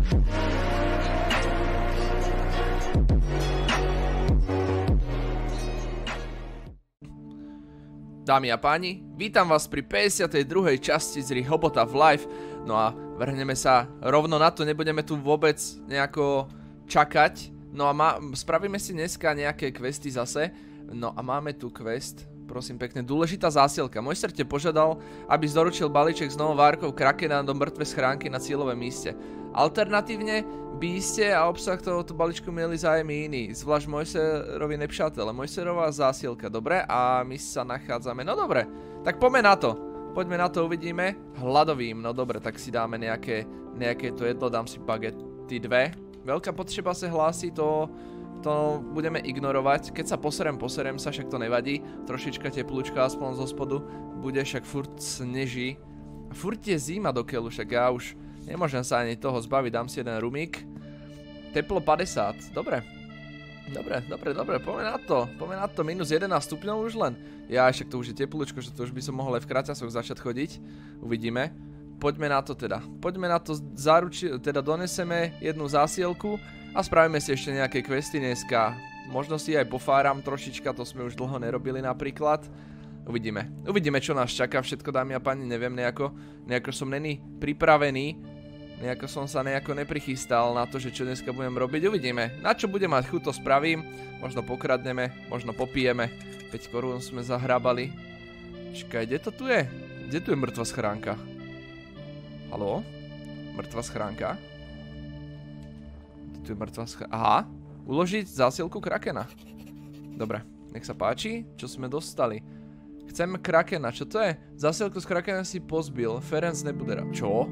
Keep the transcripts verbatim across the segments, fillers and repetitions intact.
Dámy a páni, vítam vás pri päťdesiatej druhej časti z hry Hobota v Live. No a vrhneme sa rovno na to, nebudeme tu vôbec nejako čakať. No a má, spravíme si dneska nejaké questy zase. No a máme tu quest, prosím pekne, dôležitá zásielka. Môj srdce požiadal, aby doručil balíček s novou várkou Krakena do mŕtvej schránky na cieľovom míste. Alternatívne by ste a obsah tohoto balíčku mieli zájmy iný, zvlášť Mojserovi nepřátele. Mojserová zásielka, dobre? A my sa nachádzame, no dobre, tak poďme na to. Poďme na to, uvidíme. Hladovým, no dobre, tak si dáme nejaké, nejaké to jedlo, dám si bagety dve. Veľká potreba sa hlási, to, to budeme ignorovať. Keď sa poserem, poserem sa, však to nevadí. Trošička teplúčka aspoň zo spodu, bude však furt sneží. A furt je zima do keľu, však ja už nemôžem sa ani toho zbaviť, dám si jeden rumík. Teplo päťdesiat, dobre. Dobre, dobre, dobre, poďme na to. Poďme na to, minus jedenásť stupňov už len. Ja, však to už je teplúčko, že to už by som mohol aj v kraťasoch začať chodiť. Uvidíme. Poďme na to teda. Poďme na to, zaruči, teda doneseme jednu zásielku a spravíme si ešte nejaké questy dneska. Možno si aj pofáram trošička, to sme už dlho nerobili napríklad. Uvidíme. Uvidíme, čo nás čaká všetko, dámy a páni, neviem, nejako, nejako som není pripravený. Nejako som sa nejako neprichystal na to, že čo dneska budem robiť. Uvidíme. Na čo budem mať chuť, to spravím. Možno pokradneme, možno popijeme. päť korún sme zahrabali. Čakaj, kde to tu je? Kde tu je mŕtva schránka? Haló? Mŕtva schránka? Kde tu je mŕtva schránka? Aha. Uložiť zásielku Krakena. Dobre, nech sa páči. Čo sme dostali? Chceme Krakena, čo to je? Zásielku z Krakena si pozbil. Ferenc nebude rád. Čo?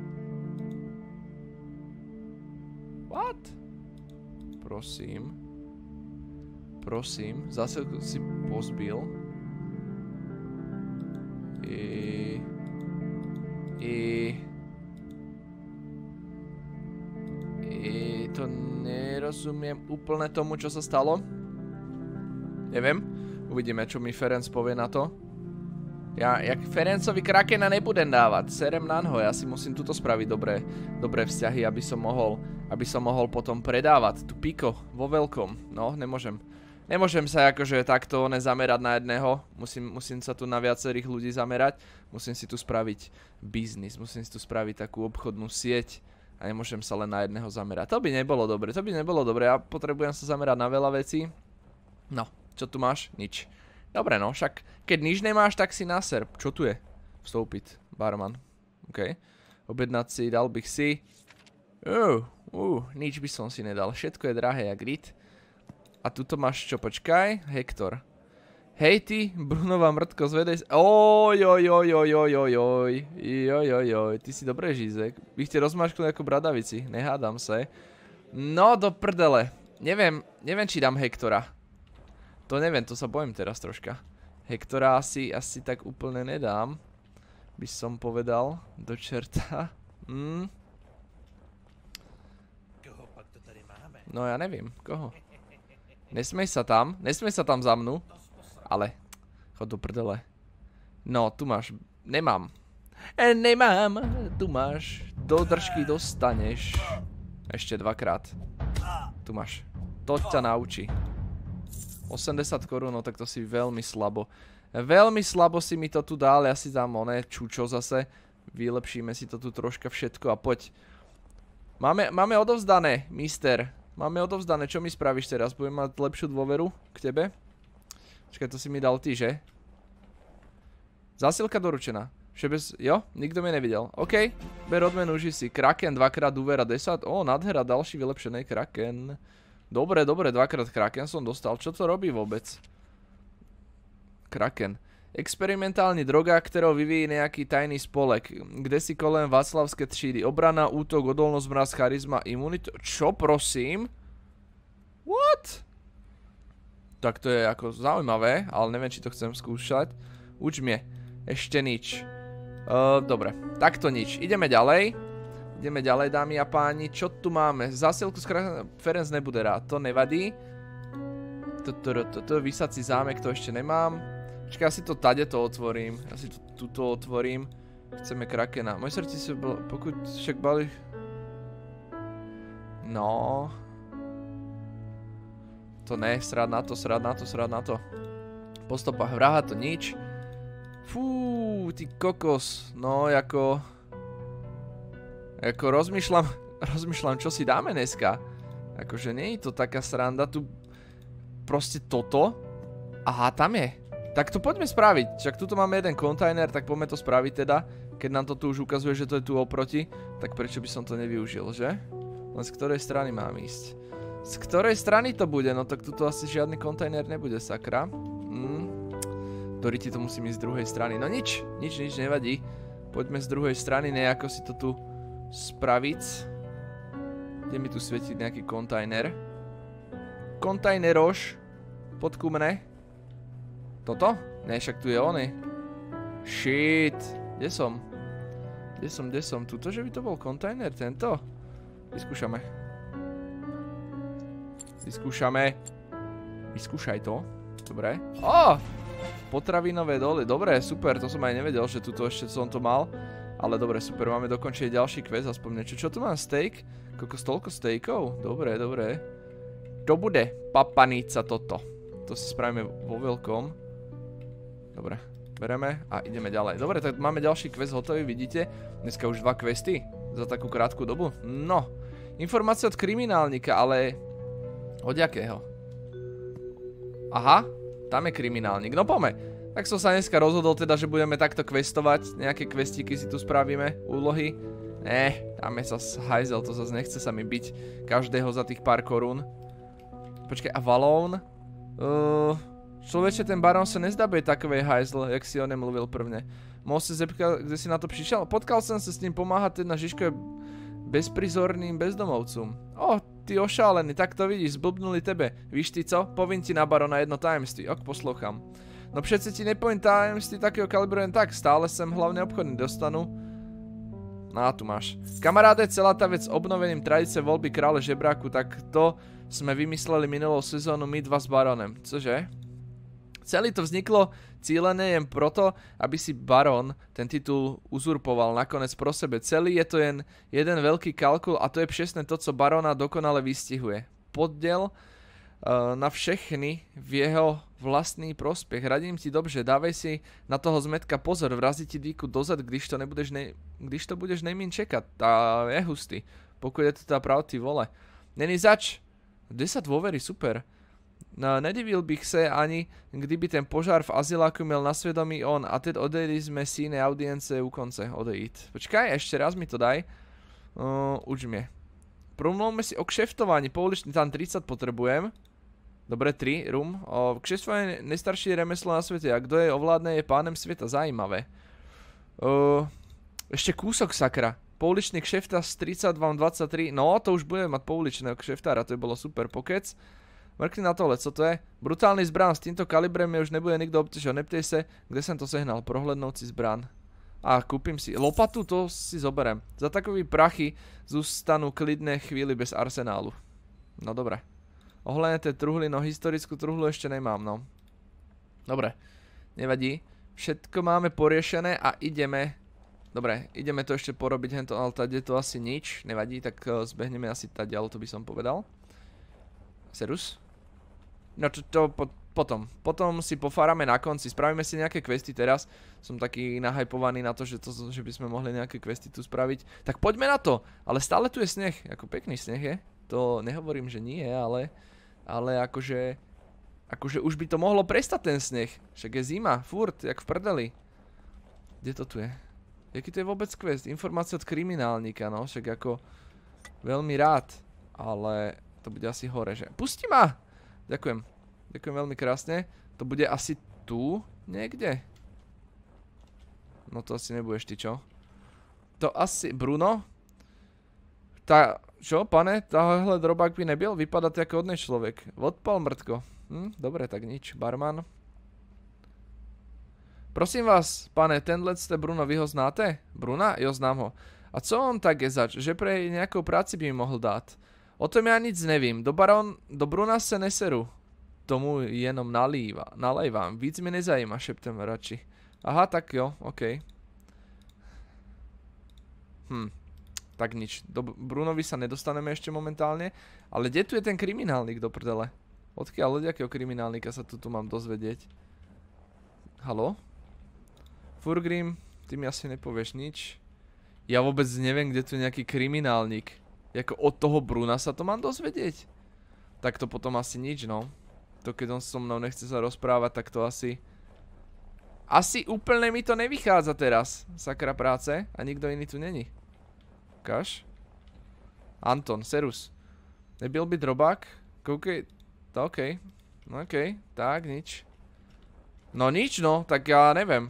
What? Prosím. Prosím. Zásielku si pozbil. I... I... I... To nerozumiem úplne tomu, čo sa stalo. Neviem. Uvidíme, čo mi Ferenc povie na to. Ja, jak Ferencovi Krakena nebudem dávať. Serem nanho, ja si musím tuto spraviť dobré, dobré vzťahy, aby som mohol, aby som mohol potom predávať tu piko vo veľkom. No, nemôžem. Nemôžem sa akože takto nezamerať na jedného. Musím, musím sa tu na viacerých ľudí zamerať. Musím si tu spraviť biznis, musím si tu spraviť takú obchodnú sieť. A nemôžem sa len na jedného zamerať. To by nebolo dobre, to by nebolo dobre. Ja potrebujem sa zamerať na veľa vecí. No, čo tu máš? Nič. Dobre no, však keď nič nemáš, tak si naser. Čo tu je? Vstúpiť, barman. OK. Objednať si, dal bych si. Uh, uh, nič by som si nedal. Všetko je drahé, jak rit. A tuto máš čo, počkaj? Hektor. Hej ty, Brunová mŕtko, zvedej sa. Oj, oj, oj, oj, oj, oj, oj. Oj, oj, oj, ty si dobré žízek. Vy ste rozmáškli ako bradavici, nehádam sa. No do prdele. Neviem, neviem, či dám Hektora. To neviem, to sa bojím teraz troška. Hektora asi, asi tak úplne nedám. By som povedal. Do čerta. Mm. Koho pak to tady máme? No ja neviem, koho. Nesmej sa tam, nesmej sa tam za mnu. Ale, chod do prdele. No, tu máš, nemám. E, nemám, tu máš. Do držky dostaneš. Ešte dvakrát. Tu máš. To ťa naučí. osemdesiat korún, no tak to si veľmi slabo. Veľmi slabo si mi to tu dal, ja si dám oné čučo zase. Vylepšíme si to tu troška všetko a poď. Máme, máme odovzdané, mister. Máme odovzdané, čo mi spravíš teraz? Budem mať lepšiu dôveru k tebe? Čakaj, to si mi dal ty, že? Zásielka doručená. Všebez, jo? Nikto mi nevidel. OK, ber odmenu, uži si. Kraken, dvakrát úvera desať. Ó, nadhera, další vylepšený Kraken. Dobre, dobre, dvakrát Kraken som dostal. Čo to robí vôbec? Kraken. Experimentálny droga, ktorou vyvíjí nejaký tajný spolek. Kde si kolem Václavské třídy. Obrana, útok, odolnosť, mraz, charizma, imunita. Čo, prosím? What? Tak to je ako zaujímavé, ale neviem, či to chcem skúšať. Uč mne. Ešte nič. Uh, dobre, takto nič. Ideme ďalej. Ideme ďalej, dámy a páni. Čo tu máme? Zásielku z Krakena Ferenc nebude rád. To nevadí. Toto vysací zámek, to ešte nemám. Počkaj, ja si to tade to otvorím. Ja si to tuto otvorím. Chceme Krakena. Moje srdci si, pokud však bali... No. To ne, srad na to, srad na to, srad na to. Po stopách vraha to nič. Fú, ty kokos. No, jako... Jako rozmýšľam, rozmýšľam, čo si dáme dneska. Akože nie je to taká sranda, tu... Proste toto. Aha, tam je. Tak to poďme spraviť. Však tuto máme jeden kontajner, tak poďme to spraviť teda. Keď nám to tu už ukazuje, že to je tu oproti, tak prečo by som to nevyužil, že? Len z ktorej strany mám ísť? Z ktorej strany to bude? No tak tuto asi žiadny kontajner nebude, sakra. Mm. Doriti to musím ísť z druhej strany. No nič, nič, nič, nevadí. Poďme z druhej strany nejako si to tu spraviť. Kde mi tu svietiť nejaký kontajner? Kontajneroš. Podku mne. Toto? Ne, však tu je ony. Shit. Kde som? Kde som, kde som? Tuto, že by to bol kontajner, tento? Vyskúšame. Vyskúšame. Vyskúšaj to. Dobre. Ó! Potravinové doly. Dobre, super. To som aj nevedel, že tuto ešte som to mal. Ale dobre, super. Máme dokončiť ďalší quest, aspoň niečo. Čo tu mám? Steak? Koľko stolko steakov? Dobre, dobre. To bude papanica toto. To si spravíme vo veľkom. Dobre. Bereme a ideme ďalej. Dobre, tak máme ďalší quest hotový, vidíte? Dneska už dva questy za takú krátku dobu. No. Informácia od kriminálnika, ale... Od jakého? Aha, tam je kriminálnik. No poďme. Tak som sa dneska rozhodol teda, že budeme takto questovať. Nejaké questíky si tu spravíme, úlohy. Ne, tam je zas hajzel, to zase nechce sa mi byť každého za tých pár korún. Počkaj, a Valón? Uh, človeče, ten barón sa nezdá byť takovej hajzl, jak si o nem mluvil prvne. Mohol si zepkať, kde si na to prišiel? Potkal som sa s ním pomáhať, teda Žižko je bezprizorným bezdomovcom. O, ty ošálený, tak to vidíš, zblbnuli tebe. Víš ty co? Povím ti na barona jedno tajemství. Ok, poslouchám. No přece ti nepovím tajemství takého kalibru jen tak, stále sem hlavne obchodný dostanu. No a tu máš. Kamaráde, celá tá vec s obnovením tradice voľby krále žebráku, tak to sme vymysleli minulou sezónu my dva s baronem. Cože? Celý to vzniklo cílené jen proto, aby si barón ten titul uzurpoval nakoniec pro sebe. Celý je to jen jeden veľký kalkul a to je přesne to, co baróna dokonale vystihuje. Poddiel uh, na všechny v jeho vlastný prospěch. Radím ti dobře, dávej si na toho zmetka pozor, vrazí ti dýku dozad, když to, nebudeš nej, když to budeš nejmín čekat. Tá je hustý, pokud je to tá pravdy vole. Není zač. desať dôvery, super. No, nedivil bych se ani, kdyby ten požár v azyláku měl na svědomí on a teď odejli jsme si jiné audience u konce odejít. Počkaj, ešte raz mi to daj. Uh, uč mě. Promluvme si o kšeftování, pouličný tam tridsať potrebujem. Dobre, tri, rum. O, kšeftování je nejstarší remeslo na svete a kdo je ovládne je pánem sveta, zajímavé. Uh, ešte kúsok sakra. Pouličný kšefta z tridsaťdva dvadsaťtri, no to už budeme mať pouličného kšeftára, to je bolo super pokec. Mrkni na tohle, co to je? Brutálny zbrán, s týmto kalibrem mi už nebude nikto obťažovať, neptej sa, kde som to sehnal, prohlednúci zbrán. A kúpim si, lopatu to si zoberiem. Za takový prachy zostanú klidné chvíli bez arsenálu. No dobre. Ohľadne tej truhly, no historickú truhlu ešte nemám, no. Dobre, nevadí. Všetko máme poriešené a ideme... Dobre, ideme to ešte porobiť hento, ale tady je to asi nič, nevadí, tak uh, zbehneme asi taďal, to by som povedal. Serus? No to, to po, potom, potom si pofárame na konci, spravíme si nejaké questy teraz. Som taký nahypovaný na to, že, to, že by sme mohli nejaké questy tu spraviť. Tak poďme na to, ale stále tu je sneh, ako pekný sneh je. To nehovorím, že nie, ale, ale akože, akože už by to mohlo prestať ten sneh. Však je zima, furt, jak v prdeli. Kde to tu je? Jaký to je vôbec quest? Informácia od kriminálnika, no, však ako veľmi rád, ale to bude asi hore, že? Pusti ma! Ďakujem, ďakujem veľmi krásne. To bude asi tu niekde? No to asi nebudeš ty, čo? To asi, Bruno? Tá, čo, pane? Táhle drobák by nebyl? Vypadá to ako hodný človek. Odpal mrtko. Hm, dobre, tak nič, barman. Prosím vás, pane, tenhle ste Bruno, vy ho znáte? Bruna? Jo, znám ho. A co on tak je zač, že pre nejakou práci by mi mohl dát? O tom ja nic nevím, do baron, do Bruna se neseru. Tomu jenom nalíva, nalejvám, víc mi nezajíma, šeptem radši. Aha, tak jo, okej. Hm. Tak nič. Do Brunovi sa nedostaneme ešte momentálne. Ale kde tu je ten kriminálnik do prdele? Odkiaľ, od jakého kriminálnika sa tu, tu mám dozvedieť? Haló? Furgrim, ty mi asi nepovieš nič. Ja vôbec neviem, kde tu je nejaký kriminálnik. Jako od toho Bruna sa to mám dozvedieť? Tak to potom asi nič, no. To keď on so mnou nechce sa rozprávať, tak to asi... Asi úplne mi to nevychádza teraz. Sakra práce. A nikto iný tu není. Ukáž. Anton, serus. Nebyl by drobák? Koukej... OK. OK. Tak, nič. No nič, no. Tak ja neviem.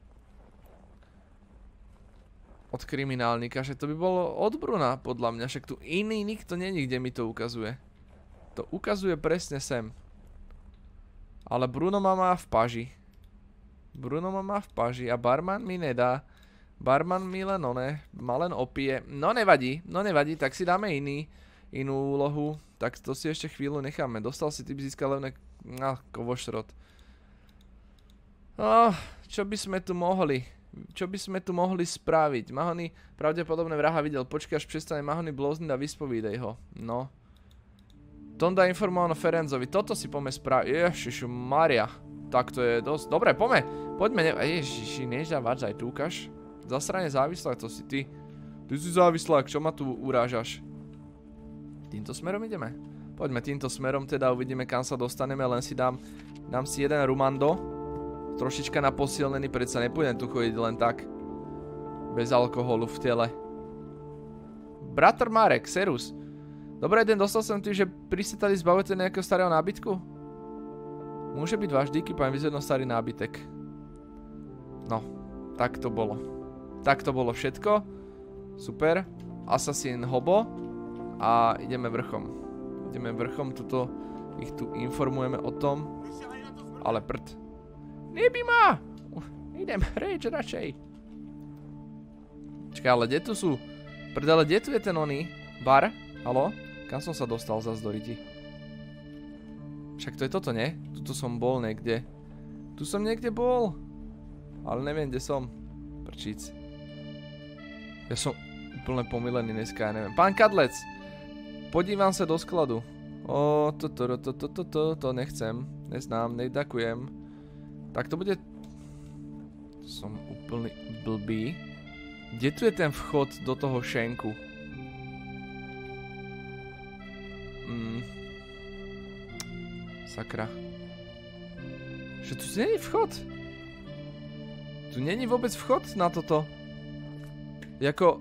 Od kriminálnika. Že to by bolo od Bruna, podľa mňa. Však tu iný nikto není, kde mi to ukazuje. To ukazuje presne sem. Ale Bruno ma má v paži. Bruno ma má v paži a barman mi nedá. Barman mi len one, ma len opije. No nevadí, no nevadí, tak si dáme iný, inú úlohu. Tak to si ešte chvíľu necháme. Dostal si typ získal levné... Ah, kovošrot. Oh, čo by sme tu mohli? Čo by sme tu mohli spraviť? Mahony pravdepodobne vraha videl. Počkaj, až prestane Mahony blozniť a vyspovídej ho. No. Tonda informoval o Ferenzovi. Toto si poďme spraviť. Ježišu Maria. Tak to je dosť. Dobre, poďme. Poďme. Ne... Ježiši, neždávač, aj tu ukáž. Zasrane závislák, to si ty. Ty si závislák, čo ma tu urážaš? Týmto smerom ideme. Poďme týmto smerom, teda uvidíme, kam sa dostaneme, len si dám, dám si jeden rumando. Trošička na posilnený, predsa nepôjdem tu chodiť len tak. Bez alkoholu v tele. Bratr Marek, serus. Dobrý den, dostal som ty, že pri ste tady zbavujete nejakého starého nábytku? Môže byť váš díky, poviem vyzvedno starý nábytek. No, tak to bolo. Tak to bolo všetko. Super. Assassin Hobo. A ideme vrchom. Ideme vrchom, tuto ich tu informujeme o tom. Ale prd. Neby ma! Idem reč radšej. Čakaj, ale kde tu sú? Prd, ale kde tu je ten oný? Bar? Haló? Kam som sa dostal zas do riti? Však to je toto, nie? Tuto som bol niekde. Tu som niekde bol. Ale neviem, kde som. Prčíc. Ja som úplne pomilený dneska, ja neviem. Pán Kadlec! Podívam sa do skladu. O, toto, toto, toto, to nechcem. Neznám, nedakujem. Tak to bude... Som úplný blbý. Kde tu je ten vchod do toho šenku? Mm. Sakra. Že tu není vchod? Tu není vôbec vchod na toto. Jako...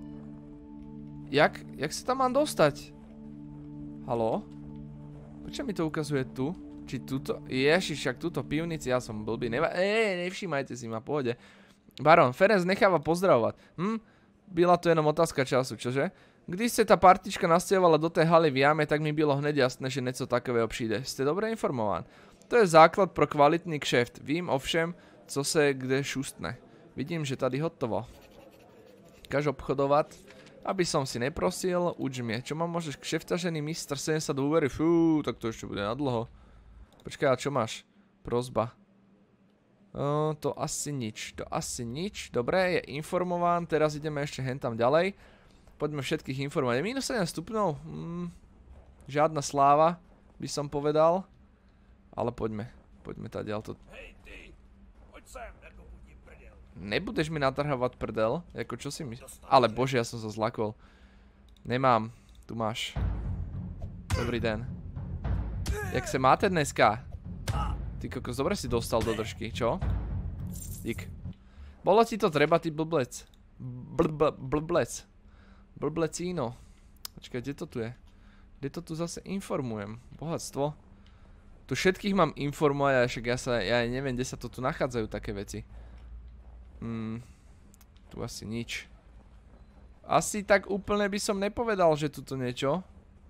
Jak, jak sa tam mám dostať? Haló? Prečo mi to ukazuje tu? Či tuto? Ježiš, však túto pivnici, ja som blbý. Neva... Ej, nevšímajte si ma, pohode. Baron, Ferenc necháva pozdravovať. Hm? Byla to jenom otázka času, čože? Když ste tá partička nasťahovala do tej haly v jame, tak mi bylo hned jasné, že něco takového přijde. Ste dobre informován. To je základ pro kvalitný kšeft. Vím ovšem, co se kde šustne. Vidím, že tady hotovo. Kaž obchodovať, aby som si neprosil, uč mi. Čo mám môžeš kšeftažený mister sedemdesiat úvery? Fú, tak to ešte bude nadlho. Počkaj, a čo máš? Prosba. O, to asi nič, to asi nič. Dobre, je informován, teraz ideme ešte hentam ďalej. Poďme všetkých informovať. Minus sedem stupňov? Hmm, žiadna sláva, by som povedal. Ale poďme, poďme tady, ale to... Hej ty, poď sem, ako budím prdel. Nebudeš mi natrhávať prdel? Jako čo si myslíš? Ale bože, ja som sa zlakol. Nemám, tu máš. Dobrý den. Jak se máte dneska? Ty kokos, dobre si dostal do držky, čo? Dík. Bolo ti to treba, ty blblec. Blblec. Blblecíno. Počkaj, kde to tu je? Kde to tu zase informujem? Bohatstvo. Tu všetkých mám informovať, však ja sa, ja neviem, kde sa to tu nachádzajú také veci. Hmm, tu asi nič. Asi tak úplne by som nepovedal, že tuto niečo.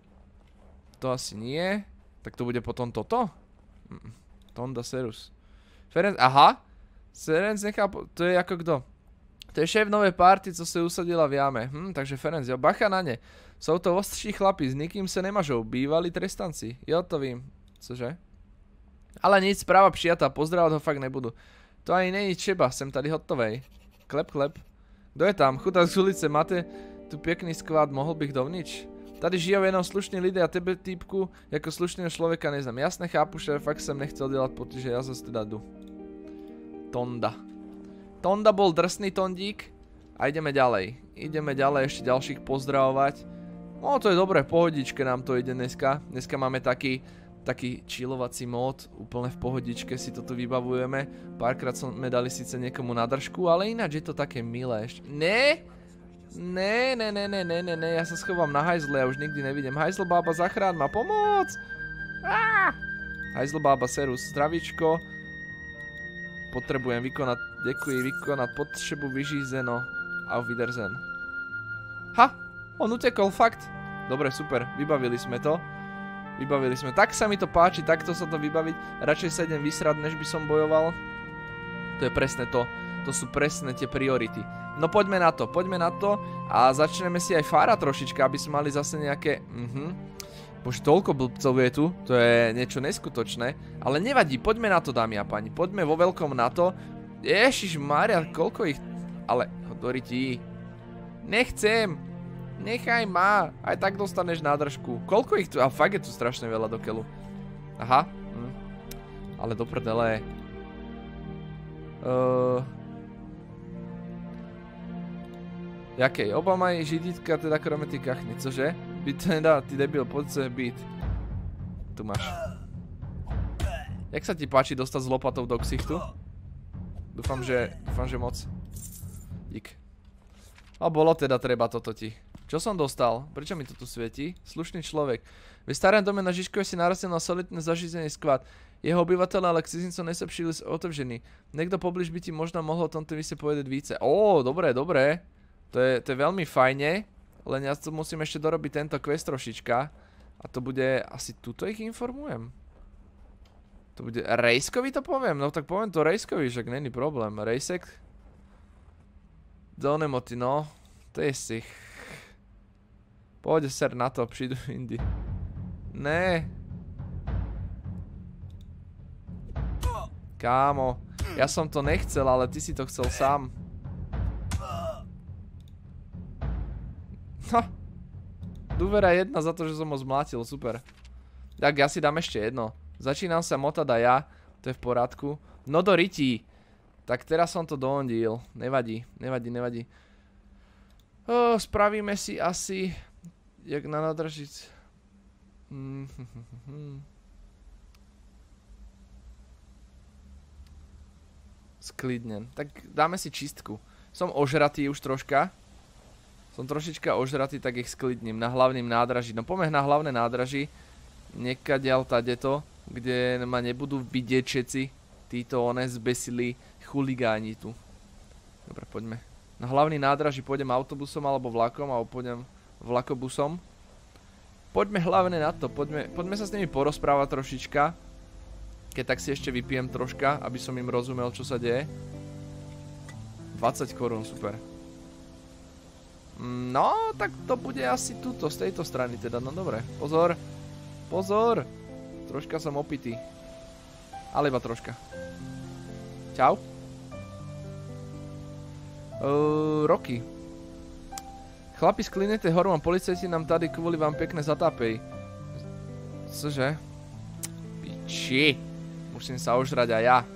To asi nie. Tak to bude potom toto? Mm, Tonda Serus. Ferenc, aha. Ferenc nechá, to je ako kto? To je šéf novej party, co se usadila v jame. Hm, takže Ferenc, jo, bacha na ne. Jsou to ostří chlapi, s nikým se nemažou, bývalí trestanci. Jo, to vím. Cože? Ale nic, správa přijatá, pozdravovat ho fakt nebudu. To ani není třeba, jsem tady hotovej. Klep, klep. Kdo je tam? Chudák z ulice, máte tu pekný skvad, mohol bych dovnič? Tady žijou jenom slušní lidé a tebe, týpku, jako slušného člověka neznám. Jasne chápu, že fakt jsem nechcel dělat potíže, já zase teda jdu. Tonda. Tonda bol drsný tondík a ideme ďalej. Ideme ďalej ešte ďalších pozdravovať. No to je dobré, pohodičke nám to ide dneska. Dneska máme taký, taký chillovací mód, úplne v pohodičke si toto vybavujeme. Párkrát sme dali síce niekomu na držku, ale ináč je to také milé ešte. Ne? Ne, ne, ne, ne, ne, ne, ne, ja sa schovám na hajzle, ja už nikdy nevidím. Hajzl bába, zachrán ma, pomoc! Hajzl bába, serus, zdravíčko. Potrebujem vykonať, děkuji, vykonať potřebu vyžízeno. Auf Wiedersehen. Ha, on utekol, fakt. Dobre, super, vybavili sme to. Vybavili sme, tak sa mi to páči, takto sa to vybaviť. Radšej sa idem vysrať, než by som bojoval. To je presne to. To sú presne tie priority. No poďme na to, poďme na to a začneme si aj fára trošička, aby sme mali zase nejaké... Mhm. Bože, toľko blbcov je tu, to je niečo neskutočné. Ale nevadí, poďme na to, dámy a páni, poďme vo veľkom na to. Ježišmária, koľko ich... Ale, hodorí ti. Nechcem. Nechaj ma, aj tak dostaneš nádržku. Koľko ich tu... A fakt je tu strašne veľa do keľu. Aha. Hm. Ale do prdele. Uh... Jakej? Oba mají židitka, teda krome ty kachny, cože? Byt to nedá, ty debil, poď sa byt. Tu máš. Jak sa ti páči dostať s lopatou do ksichtu? Dúfam, že... Dúfam, že moc. Dík. A bolo teda treba toto ti. Čo som dostal? Prečo mi to tu svieti? Slušný človek. Ve starém dome na Žižkove si narastil na solidné zařízený skvad. Jeho obyvateľe ale k cizincom nejsou příliš otevření. Niekto poblíž by ti možno mohol o tomto vysle povedať více. Ó, dobré, dobré. To je, to je veľmi fajne, len ja to musím ešte dorobiť tento quest trošička. A to bude, asi tuto ich informujem. To bude, Rejskovi to poviem? No tak poviem to Rejskovi, však není problém. Rejsek? Donemoty, no. To je si. Pôjde ser na to, přijdu indy. Ne. Kámo, ja som to nechcel, ale ty si to chcel sám. Ha. Dúvera jedna za to, že som ho zmlátil, super. Tak ja si dám ešte jedno. Začínam sa motať aj ja, to je v porádku. No do rytí. Tak teraz som to doondil. Nevadí, nevadí, nevadí. Oh, spravíme si asi... Jak na nadržic. Sklidnen. Tak dáme si čistku. Som ožratý už troška. Som trošička ožratý, tak ich sklidním na hlavným nádraží. No poďme na hlavné nádraží. Niekadiaľ tadeto, kde ma nebudú vidieť všetci títo one zbesili chuligáni tu. Dobre, poďme. Na hlavný nádraží pôjdem autobusom alebo vlakom, alebo pôjdem vlakobusom. Poďme hlavne na to, poďme, poďme sa s nimi porozprávať trošička. Keď tak si ešte vypijem troška, aby som im rozumel, čo sa deje. dvadsať korún, super. No, tak to bude asi tuto, z tejto strany teda, no dobre. Pozor, pozor. Troška som opitý. Ale iba troška. Čau. Uh, Roky. Chlapi z Klinete Hormon, policajti nám tady kvôli vám pekne zatápej. Cože? Piči. Musím sa ožrať aj ja.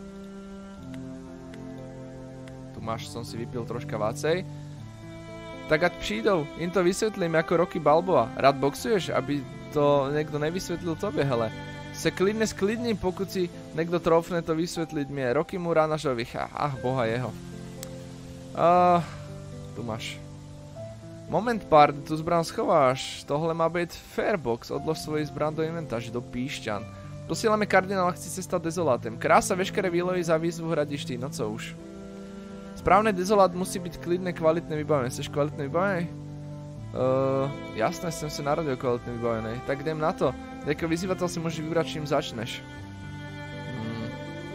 Tu máš, som si vypil troška vácej. Tak ať přijdou, im to vysvetlím ako Rocky Balboa. Rád boxuješ, aby to niekto nevysvetlil tobě, hele. Se klidne sklidním, pokud si niekto trofne to vysvetliť mne. Rocky Muranažovi, ach boha jeho. Uh, tu máš. Moment pár, tu zbran schováš. Tohle má být fairbox, odlož svoji zbran do inventáže, do píšťan. Posíláme kardinála, chci se stát dezolátem. Krása, veškeré výlovy za výzvu hradíš ty, no co už. Správne dezolát musí byť klidné, kvalitné vybavené. Chceš kvalitné vybavené? Uh, jasné, som sa narodil kvalitné vybavené. Tak idem na to. Jako vyzývateľ si môžeš vybrať, čím začneš. Hmm.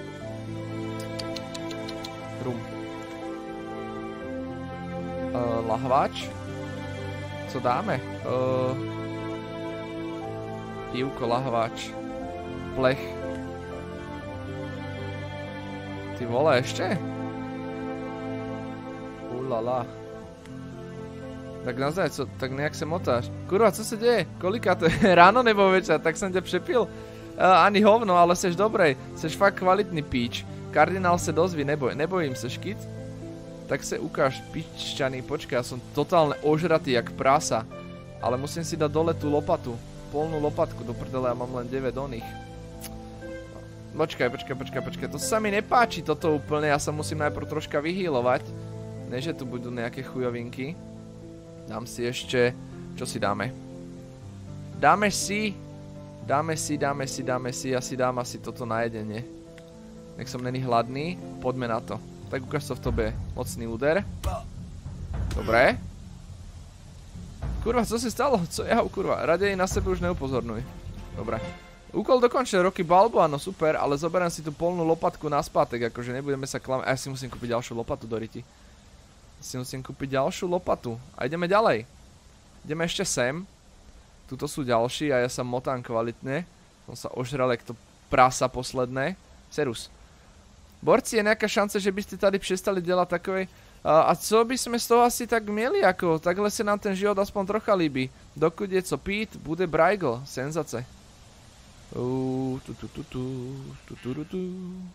Rum. Uh, lahváč. Co dáme? Uh, pivko, lahváč. Plech. Ty vole, ešte? Ulala. Tak nazdaj, co, tak nejak sa motáš. Kurva, co sa deje? Kolika to je? Ráno nebo večer? Tak som ťa přepil. Uh, ani hovno, ale seš dobrej. Seš fakt kvalitný píč. Kardinál se dozví, neboj. Nebojím se, škyt. Tak se ukáž, piččaný. Počkaj, ja som totálne ožratý, jak prasa. Ale musím si dať dole tú lopatu. Polnú lopatku, do prdele, ja mám len deväť oných. Počkaj, počkaj, počkaj, počkaj. To sa mi nepáči toto úplne, ja sa musím najprv troška vyhýlovať. Ne, že tu budú nejaké chujovinky. Dám si ešte... Čo si dáme? Dáme si... Dáme si, dáme si, dáme si, ja si dám asi toto na jedenie. Nech som není hladný, poďme na to. Tak ukáž to v tobe, mocný úder. Dobre. Kurva, co si stalo? Co ja, kurva, radej na sebe už neupozornuj. Dobre. Úkol dokončil, Rocky Balboa, no super, ale zoberiem si tú polnú lopatku naspátek, akože nebudeme sa klamať. A ja si musím kúpiť ďalšiu lopatu do riti. Si musím kúpiť ďalšiu lopatu. A ideme ďalej. Ideme ešte sem. Tuto sú ďalší a ja sa motám kvalitne. Som sa ožral, jak to prasa posledné. Serus. Borci, je nejaká šanca, že by ste tady přestali delať takovej... A, a co by sme z toho asi tak mieli, ako? Takhle sa nám ten život aspoň trocha líbí. Dokud je co pít, bude Brajgl. Senzace. Uuu, tu tu tu tu, tu tu tu tu.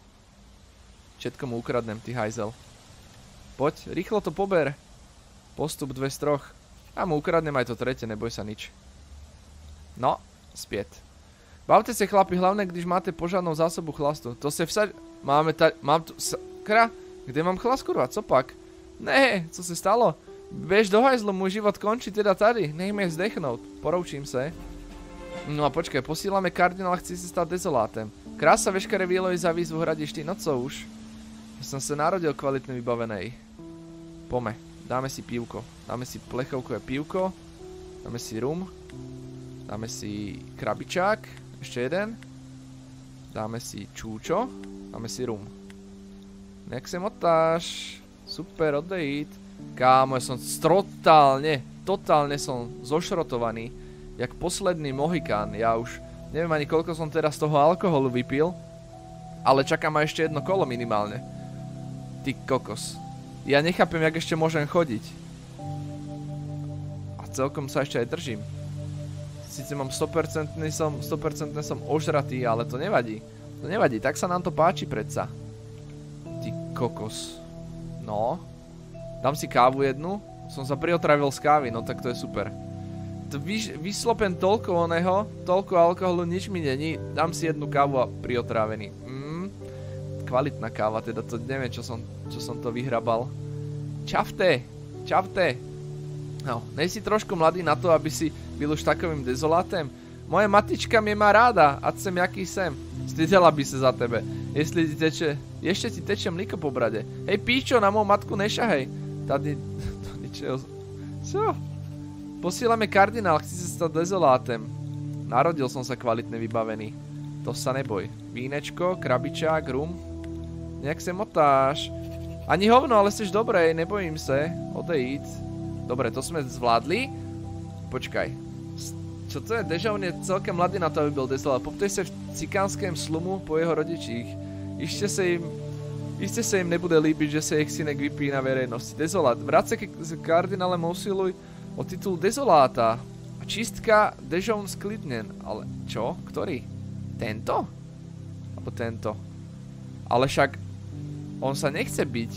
Všetko mu ukradnem, ty hajzel. Poď, rýchlo to pober. Postup dve z troch. A mu ukradnem aj to tretie, neboj sa nič. No, zpět. Bavte se chlapi, hlavne když máte požádnou zásobu chlastu. To se vsaď... Máme tady... Mám tu... Sakra? Kde mám chlast, kurva? Co pak? Ne, co se stalo? Běž do hajzlu, můj život končí teda tady. Nechme zdechnout. Poroučím se. No a počkej, posíláme kardinála, chci se stát dezolátem. Krása, veškeré výlohy za výzvu hradíš ty, no co už? Ja som sa narodil kvalitne vybavenej. Pome, dáme si pívko. Dáme si plechovkové pívko. Dáme si rum. Dáme si krabičák, ešte jeden. Dáme si čúčo, dáme si rum. Nech sa motáš. Super, odejít. Kámo, ja som totálne, totálne som zošrotovaný. Jak posledný mohikán. Ja už neviem ani koľko som teraz z toho alkoholu vypil. Ale čaká ma ešte jedno kolo minimálne. Ty kokos. Ja nechápem, jak ešte môžem chodiť. A celkom sa ešte aj držím. Sice mám sto percent som, sto percent som ožratý, ale to nevadí. To nevadí, tak sa nám to páči predsa. Ty kokos. No. Dám si kávu jednu. Som sa priotravil z kávy, no tak to je super. To vy, vyslopem toľko oného, toľko alkoholu, nič mi není. Dám si jednu kávu a priotravený. Mm, kvalitná káva, teda to neviem, čo som, čo som to vyhrabal. Čavte, čavte. No, nej si trošku mladý na to, aby si byl už takovým dezolátem. Moje matička mě má ráda, ať jsem jaký jsem. Stydela by se za tebe. Jestli ti teče, ještě ti teče mlíko po brade. Hej píčo, na mou matku nešahej. Tady, to ničeho. Co? Posílame kardinál, chci sa stať dezolátem. Narodil som sa kvalitne vybavený. To sa neboj. Vínečko, krabičák, rum. Nejak sa motáš. Ani hovno, ale seš dobrej, nebojím sa. Odejít. Dobre, to sme zvládli. Počkaj. Čo to je? Dežaun je celkem mladý na to, aby byl dezolát. Poptej sa v cikánském slumu po jeho rodičích. Ešte sa im... Iste sa im nebude líbiť, že sa ich synek vypí na verejnosti. Dezolát. Vráť sa k kardinálem usiluj o titul dezoláta. A čistka Dežaun sklidnen. Ale čo? Ktorý? Tento? Alebo tento? Ale však... On sa nechce byť.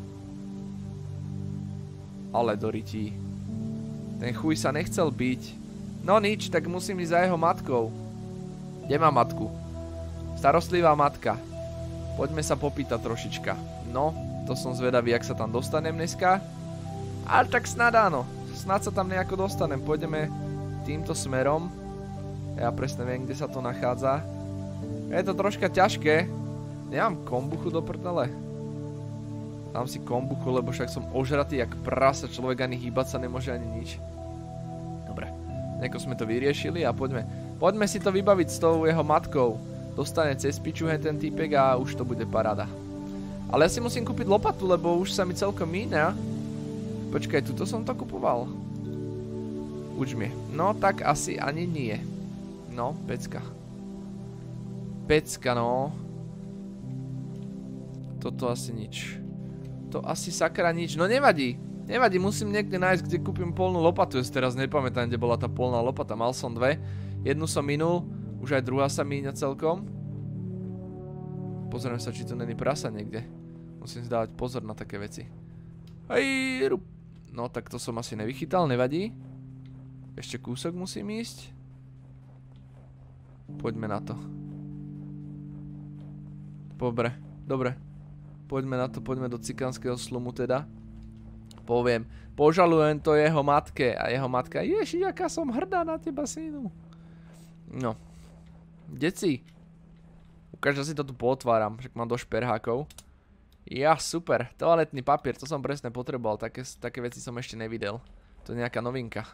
Ale do rytí. Ten chuj sa nechcel byť. No nič, tak musím ísť za jeho matkou. Kde má matku? Starostlivá matka. Poďme sa popýtať trošička. No, to som zvedavý, jak sa tam dostanem dneska. Ale tak snad áno. Snad sa tam nejako dostanem. Pôjdeme týmto smerom. Ja presne viem, kde sa to nachádza. Je to troška ťažké. Nemám kombuchu do prdele. Dám si kombuchu, lebo však som ožratý jak prasa. Človek ani hýbať sa nemôže ani nič. Dobre. Nejako sme to vyriešili a poďme. Poďme si to vybaviť s tou jeho matkou. Dostane cez piču hen ten týpek a už to bude paráda. Ale ja si musím kúpiť lopatu, lebo už sa mi celkom míňa. Počkaj, tuto som to kupoval. Uč mi. No tak asi ani nie. No, pecka. Pecka, no. Toto asi nič. To asi sakra nič. No nevadí. Nevadí, musím niekde nájsť, kde kúpim polnú lopatu. Ja si teraz nepamätám, kde bola tá polná lopata. Mal som dve. Jednu som minul, už aj druhá sa míňa celkom. Pozriem sa, či tu není prasa niekde. Musím si dávať pozor na také veci. Hej, rup. No, tak to som asi nevychytal, nevadí. Ešte kúsok musím ísť. Poďme na to. Dobre, dobre. Poďme na to, poďme do cikánskeho slumu teda. Poviem, požalujem to jeho matke. A jeho matka, ježiš, aká som hrdá na teba, synu. No. Deci. Ukáž, že si to tu potváram, však mám do šperhákov. Ja, super. Toaletný papier, to som presne potreboval. Také, také veci som ešte nevidel. To je nejaká novinka.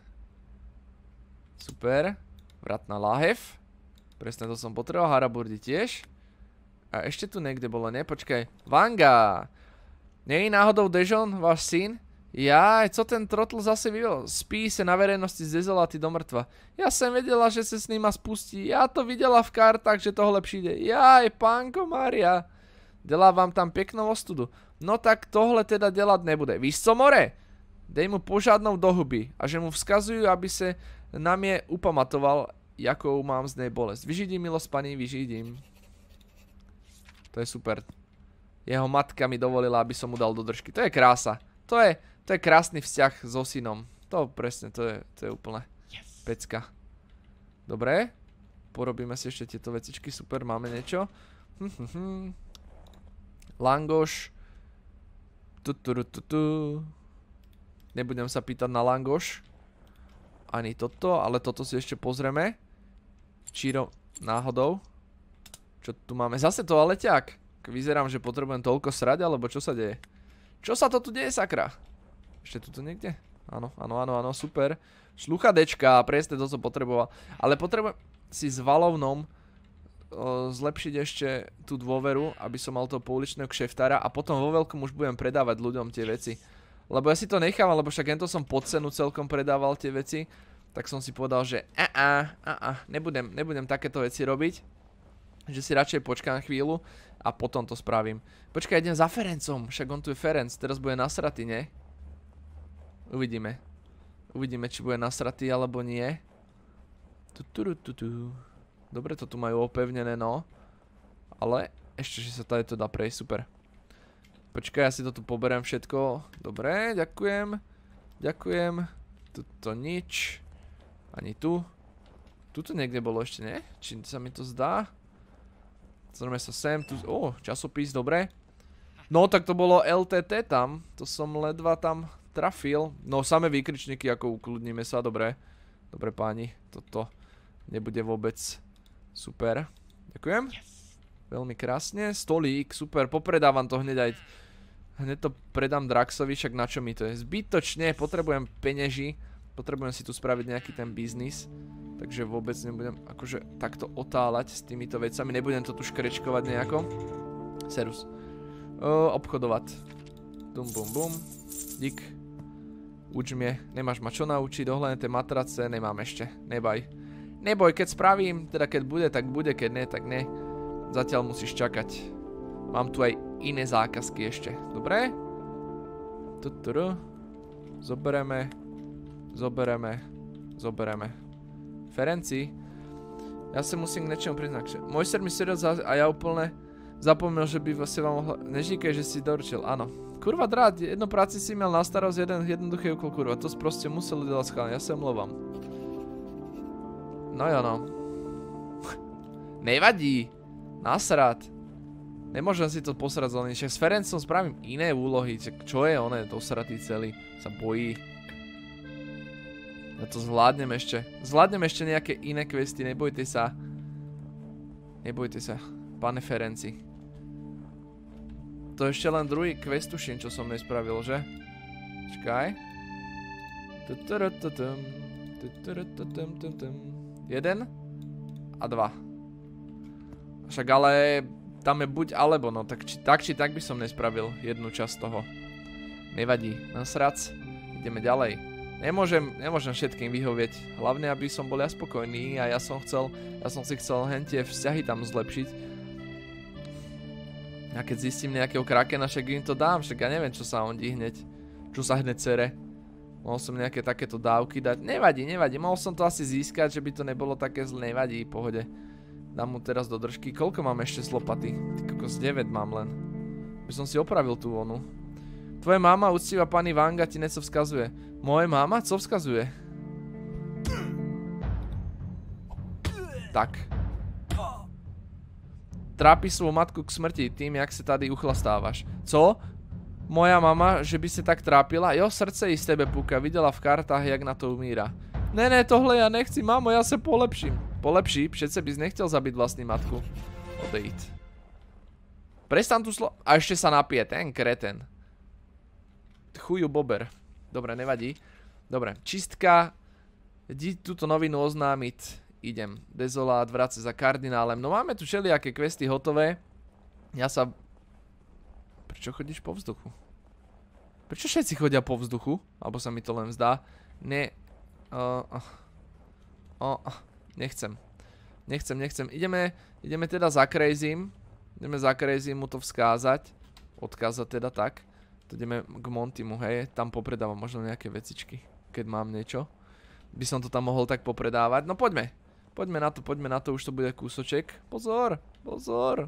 Super. Vratná láhev. Presne to som potreboval. Haraburdi tiež. A ešte tu niekde bolo, ne? Počkaj. Vanga. Nie je náhodou Dejon, váš syn? Jaj, co ten trotl zase vyvel? Spí se na verejnosti z dezoláty do mŕtva. Ja som vedela, že sa s ním spustí. Ja to videla v kartách, že tohle přijde. Jaj, pánko Mária. Delá vám tam peknou ostudu. No tak tohle teda delať nebude. Víš co, more? Dej mu požádnou do huby a že mu vzkazujú, aby se na mne upamatoval, jakou mám z nej bolesť. Vyžidím, milosť pani, vyžidím. To je super. Jeho matka mi dovolila, aby som mu dal do držky. To je krása. To je, to je krásny vzťah so synom. To presne, to je, to je úplne pecka. Dobre. Porobíme si ešte tieto vecičky. Super, máme niečo. Hm, hm, hm. Langoš. Tuturututu. Nebudem sa pýtať na langoš. Ani toto, ale toto si ešte pozrieme. Číro, náhodou. Čo tu máme? Zase toaleťák. Vyzerám, že potrebujem toľko srať, alebo čo sa deje? Čo sa to tu deje, sakra? Ešte tu niekde? Áno, áno, áno, áno, super. Sluchadečka, presne to som potreboval. Ale potrebujem si s valovnom zlepšiť ešte tú dôveru, aby som mal toho pouličného kšeftára a potom vo veľkom už budem predávať ľuďom tie veci. Lebo ja si to nechávam, lebo však ento som pod cenu celkom predával tie veci, tak som si povedal, že a a a a nebudem, nebudem takéto veci robiť, že si radšej počkám chvíľu a potom to spravím. Počkaj, idem za Ferencom, však on tu je Ferenc, teraz bude nasratý, ne? Uvidíme. Uvidíme, či bude nasratý alebo nie. Tuturututu. Dobre, to tu majú opevnené, no. Ale ešte, že sa tady to dá prejsť, super. Počkaj, ja si to tu poberiem všetko. Dobre, ďakujem. Ďakujem. Tuto nič. Ani tu. Tuto niekde bolo ešte, nie? Či sa mi to zdá? Zrme sa sem, tu... Ó, časopis, dobre. No, tak to bolo el té té tam. To som ledva tam trafil. No, samé výkričníky, ako ukludníme sa, dobre. Dobre, páni, toto nebude vôbec super. Ďakujem. Veľmi krásne. Stolík, super, popredávam to hneď aj. Hneď to predám Draxovi, však na čo mi to je? Zbytočne, potrebujem peňaží. Potrebujem si tu spraviť nejaký ten biznis. Takže vôbec nebudem akože takto otáľať s týmito vecami. Nebudem to tu škrečkovať nejako. Serus. O, obchodovať. Dum bum bum. Dík. Uč mne. Nemáš ma čo naučiť, ohľadne tie matrace nemám ešte. Nebaj. Neboj, keď spravím, teda keď bude, tak bude, keď ne, tak ne. Zatiaľ musíš čakať. Mám tu aj iné zákazky ešte. Dobre? Tuturu. Zobereme. Zobereme. Zobereme. Ferenci. Ja sa musím k niečomu priznať. Môj ser mi serióz a ja úplne zapomínal, že by si vám mohla... Nežíkaj, že si doručil. Áno. Kurva drát, jedno práci si mal na starosť, jeden jednoduchý úkol, kurva. To proste museli delať schválne. Ja sa omlouvám. No jo no. Nevadí. Nasrať. Nemôžem si to posrať zelený. Však s Ferencom spravím iné úlohy. Čo je oné, dosratý celý. Sa bojí. Ja to zvládnem ešte. Zvládnem ešte nejaké iné questy. Nebojte sa. Nebojte sa. Pane Ferenci. To ešte len druhý quest tuším, čo som nespravil, že? Čakaj. Jeden. A dva. Však ale tam je buď alebo, no tak či tak, či tak by som nespravil jednu časť toho. Nevadí. Nasrac. Ideme ďalej. Nemôžem, nemôžem všetkým vyhovieť. Hlavne, aby som bol ja spokojný a ja som chcel, ja som si chcel hen tie vzťahy tam zlepšiť. A keď zistím nejakého krakena, však im to dám, však ja neviem, čo sa on dí hneď. čo sa hneď cere. Mohol som nejaké takéto dávky dať. Nevadí, nevadí. Mohol som to asi získať, že by to nebolo také zle. Nevadí, pohode. Dám mu teraz do držky. Koľko mám ešte z lopaty? Ty kokos, deväť mám len. By som si opravil tú onu. Tvoje mama, úctivá pani Vanga, ti něco vzkazuje. Moje mama? Co vzkazuje? Tak. Trápi svou matku k smrti tým, jak se tady uchlastávaš. Co? Moja mama, že by se tak trápila? Jo, srdce jí z tebe púka. Videla v kartách, jak na to umíra. Ne, ne, tohle ja nechci, mamo, ja se polepším. Polepší? Přece bys nechtěl zabít vlastní matku. Odejít. Prestan tu slo... A ešte sa napije, ten kreten. Chuju bober. Dobre, nevadí. Dobre, čistka. Jdi túto novinu oznámiť. Idem. Dezolát, vrace za kardinálem. No máme tu všelijaké questy hotové. Ja sa... Prečo chodíš po vzduchu? Prečo všetci chodia po vzduchu? Alebo sa mi to len zdá. Ne... Uh, uh, uh, uh, nechcem. Nechcem, nechcem. Ideme, ideme teda za Crazym. Ideme za Crazym mu to vzkázať. Odkázať teda tak. To ideme k Montymu, hej. Tam popredávam možno nejaké vecičky. Keď mám niečo. By som to tam mohol tak popredávať. No poďme. Poďme na to, poďme na to. Už to bude kúsoček. Pozor, pozor.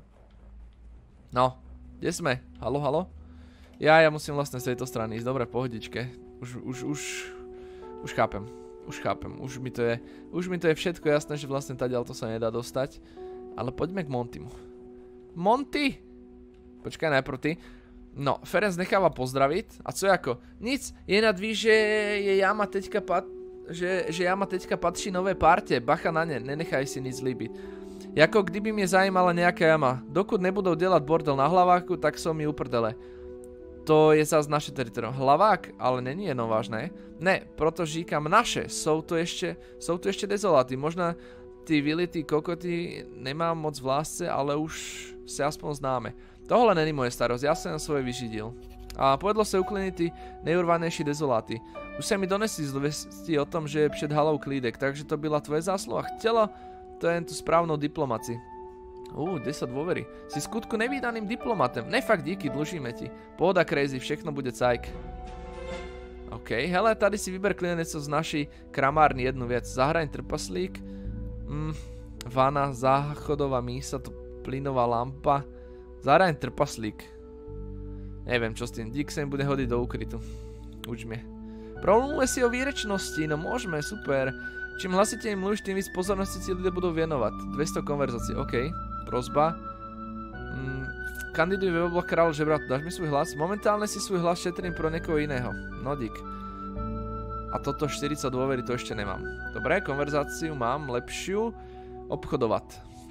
No, kde sme? Halo, halo? Ja, ja musím vlastne z tejto strany ísť. Dobre, pohodičke. Už, už, už... Už chápem. Už chápem. Už mi to je... Už mi to je všetko jasné, že vlastne tadiaľ to sa nedá dostať. Ale poďme k Montymu. Monty! Počkaj, najprv ty. No, Ferenc necháva pozdraviť. A co jako? Nic, jenad ví, že je jama teďka pat... Že, že jama teďka patří nové partě. Bacha na ne, nenechaj si nic líbit. Jako kdyby mě zajímala nějaká jama. Dokud nebudou dělat bordel na hlaváku, tak jsou mi uprdele. To je zase naše teritorium. Hlavák? Ale není jenom vážné. Ne, proto říkám naše. Jsou to ještě, jsou to ještě dezoláty. Možná ty vylitý kokoty nemám moc v lásce, ale už se aspoň známe. Tohle není moje starost, já jsem svoje vyžidil. A povedlo se uklidnit ty nejurvanejší dezoláty. Už se mi donesli zvesti o tom, že je před halou klídek, takže to byla tvoje zásluha. Chtěla to jen tu správnou diplomaci. Uuu, desať dôvery. Si skutku nevídaným diplomatem. Ne, fakt díky, dlužíme ti. Pohoda Crazy, všechno bude cajk. OK, hele, tady si vyber klienecov z našej kramárny jednu vec. Zahraň trpaslík. Mm, vana, záchodová mísa, to plynová lampa. Zahraň trpaslík. Neviem, čo s tým. Dík sa im bude hodiť do úkrytu. Uč mi. Promluvme si o výrečnosti, no môžeme, super. Čím hlasitej mluvíš, tým víc pozornosti si ľudia budú venovať. dvesto konverzácií, OK. Prosba. Mm, kandiduj ve obloch kráľ žebratu. Dáš mi svoj hlas? Momentálne si svoj hlas šetrím pro niekoho iného. No dík. A toto štyridsať dôvery to ešte nemám. Dobre, konverzáciu mám lepšiu. Obchodovať.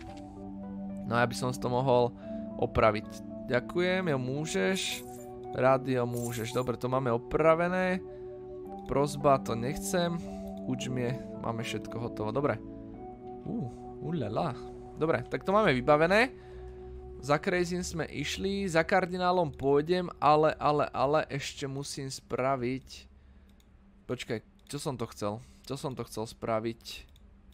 No ja by som si to mohol opraviť. Ďakujem, jo môžeš. Rádio môžeš. Dobre, to máme opravené. Prosba, to nechcem. Uč mi, máme všetko hotovo. Dobre. Uh, ulala. Dobre, tak to máme vybavené. Za Crazym sme išli, za kardinálom pôjdem, ale, ale, ale ešte musím spraviť... Počkaj, čo som to chcel? Čo som to chcel spraviť?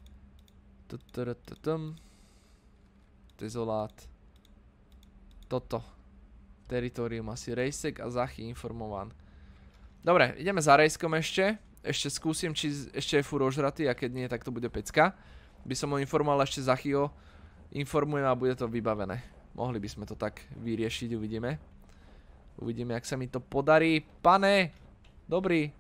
Dezolát. Toto. Teritorium asi. Rejsek a Zachy informovan. Dobre, ideme za Rejskom ešte. Ešte skúsim, či ešte je furt ožratý a keď nie, tak to bude pecka. By som ho informoval ešte Zachyho. Informujem a bude to vybavené. Mohli by sme to tak vyriešiť, uvidíme. Uvidíme, jak sa mi to podarí. Pane! Dobrý.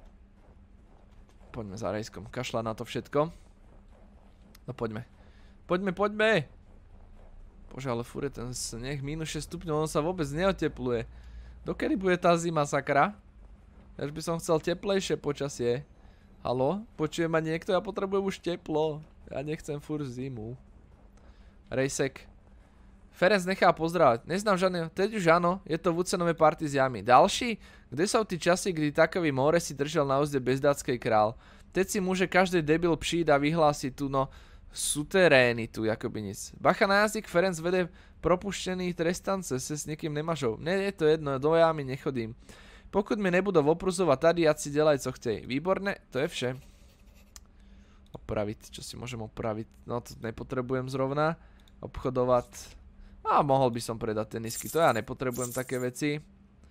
Poďme za Rejskom. Kašľať na to všetko. No poďme. Poďme, poďme! Bože, ale furt je ten sneh. Minus šesť stupňov, on sa vôbec neotepluje. Dokedy bude tá zima, sakra? Až by som chcel teplejšie počasie. Haló? Počuje ma niekto? Ja potrebujem už teplo. Ja nechcem furt zimu. Rejsek. Ferenc nechá pozdravať. Neznám žiadneho. Teď už áno, je to v ucenové party s jami. Další? Kde sú tí časy, kdy takový more si držal na úzde bezdáckej král? Teď si môže každý debil přijít a vyhlásiť tu no suterény tu, jakoby nic. Bacha na jazyk, Ferenc vede propuštený trestance, se s niekým nemažou. Ne, je to jedno, do jamy nechodím. Pokud mi nebudou opruzovať tady, ať si delaj, co chcej. Výborné, to je vše. Opraviť, čo si môžem opraviť? No to nepotrebujem zrovna. Obchodovať. A mohol by som predať tenisky, to ja nepotrebujem také veci.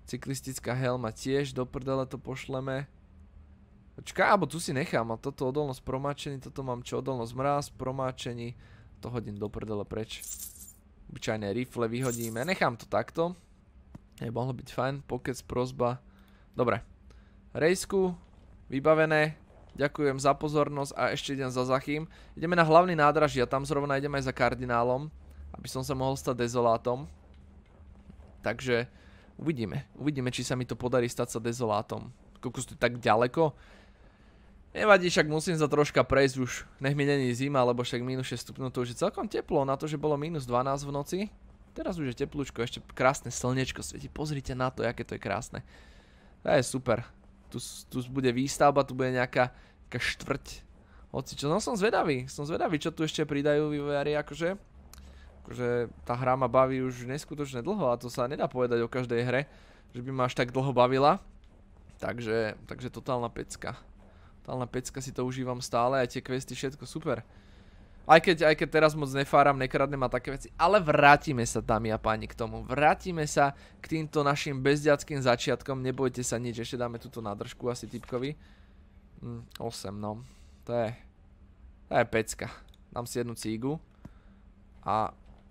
Cyklistická helma tiež, do prdele to pošleme. Počkaj, alebo tu si nechám, a toto odolnosť promáčení, toto mám čo, odolnosť mráz, promáčení. To hodím do prdele preč. Obyčajné rifle vyhodíme, nechám to takto. Je, mohlo byť fajn, pokec, prosba. Dobre. Rejsku, vybavené. Ďakujem za pozornosť a ešte idem za Zachým. Ideme na hlavný nádraží a tam zrovna idem aj za kardinálom, aby som sa mohol stať dezolátom. Takže uvidíme. Uvidíme, či sa mi to podarí stať sa dezolátom. Koľko to je tak ďaleko? Nevadí, však musím sa troška prejsť už. Nech mi není zima, lebo však mínus šesť stupňov to už je celkom teplo na to, že bolo mínus dvanásť v noci. Teraz už je teplúčko, ešte krásne slnečko svieti. Pozrite na to, aké to je krásne. To je super. Tu, tu bude výstavba, tu bude nejaká, nejaká štvrť. Hoci čo, no som zvedavý. Som zvedavý, čo tu ešte pridajú vývojári, akože. Akože tá hra ma baví už neskutočne dlho a to sa nedá povedať o každej hre, že by ma až tak dlho bavila. Takže, takže totálna pecka. Totálna pecka, si to užívam stále, aj tie questy, všetko super. Aj keď, aj keď teraz moc nefáram, nekradnem a také veci, ale vrátime sa, dámy a páni, k tomu. Vrátime sa k týmto našim bezďackým začiatkom, nebojte sa nič, ešte dáme túto nádržku asi typkovi. Hm, osem, no. To je, to je pecka. Dám si jednu cígu. A...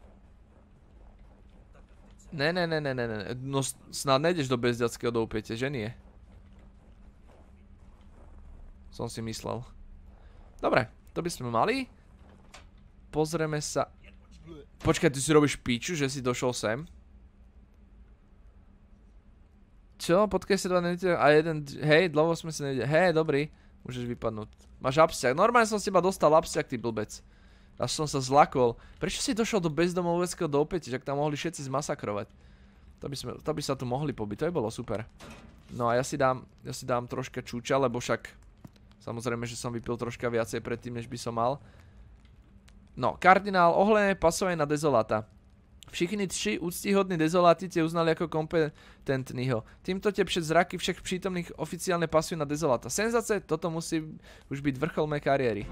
Ne, ne, ne, ne, ne, ne, no snad nejdeš do bezďackého doupäte, že nie? Som si myslel. Dobre, to by sme mali. Pozrieme sa. Počkaj, ty si robíš píču, že si došol sem? Čo? Potkaj si dva nevidíte a jeden, hej, dlho sme si nevideli. Hej, dobrý, môžeš vypadnúť. Máš abstiak, normálne som z teba dostal abstiak, ty blbec. Až som sa zlakol. Prečo si došiel do bezdomoveckého doupäte, že tam mohli všetci zmasakrovať? To by, sme, to by sa tu mohli pobiť, to by bolo super. No a ja si dám, ja si dám troška čúča, lebo však samozrejme, že som vypil troška viacej predtým, než by som mal. No, kardinál, ohľadne pasovanie na dezoláta. Všichni tři úctihodní dezoláti te uznali ako kompetentnýho. Týmto te před zraky všech prítomných oficiálne pasujú na dezoláta. Senzace, toto musí už byť vrchol mojej kariéry.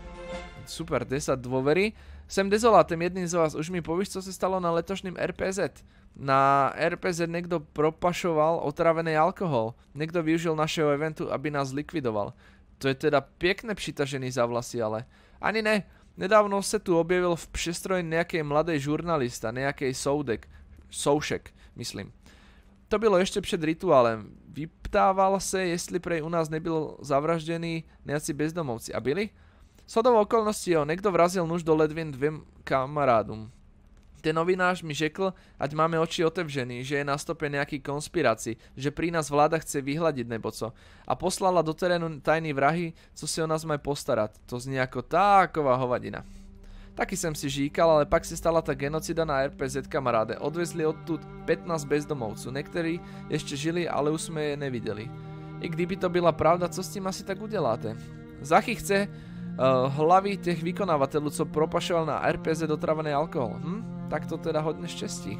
Super, desať dôvery. Sem dezolátem, jedným z vás, už mi povíš, co sa stalo na letošným er pé zet. Na er pé zet niekto propašoval otravený alkohol. Niekto využil našeho eventu, aby nás likvidoval. To je teda pekne přitažený za vlasy, ale ani ne. Nedávno sa tu objavil v přestroji nejakej mladej žurnalista, nejakej soudek, soušek, myslím. To bylo ešte před rituálem. Vyptával sa, jestli prej u nás nebyl zavraždený nejakí bezdomovci. A byli? Shodou okolností jo, niekto vrazil nůž do ledvin dviem kamarádům. Ten novinář mi řekl, ať máme oči otevřený, že je na stope nejaký konspirací, že pri nás vláda chce vyhľadiť nebo co. A poslala do terénu tajný vrahy, co si o nás majú postarať. To znie ako taková hovadina. Taky som si žíkal, ale pak si stala tá genocida na er pé zet, kamaráde. Odvezli odtud pätnásť bezdomovců. Niektorí ešte žili, ale už sme je nevideli. I kdyby to byla pravda, co s tým asi tak udeláte? Zachy chce uh, hlavy tých vykonávateľů, co propašoval na er pé zet otravený alkohol. Hm? Tak to teda hodne šťastí.